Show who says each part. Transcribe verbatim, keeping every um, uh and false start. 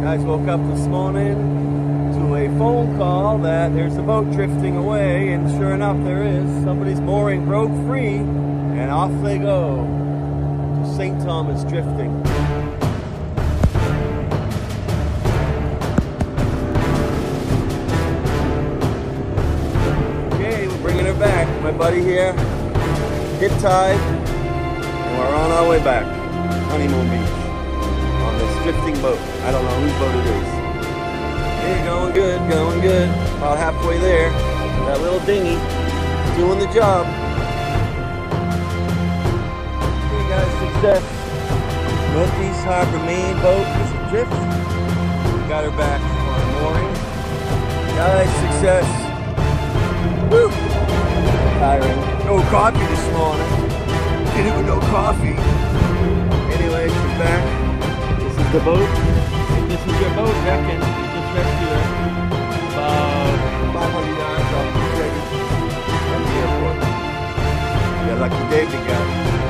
Speaker 1: Guys woke up this morning to a phone call that there's a boat drifting away, and sure enough there is. Somebody's mooring broke free, and off they go to Saint Thomas drifting. Okay, we're bringing her back. My buddy here hit tide, and we're on our way back. Honeymoon Beach. On this drifting boat. I don't know whose boat it is. Hey, going good, going good. About halfway there. That little dinghy is doing the job. Hey guys, success. Northeast Harbor, Maine boat is adrift. We got her back on mooring. Guys, success. Woo! Tiring. No coffee this morning. Did it with no coffee. Anyway, she's back. This is the boat. If this is your boat, reckon you just rescued her about five hundred yards off the ready from the airport. Yeah, lucky day we got.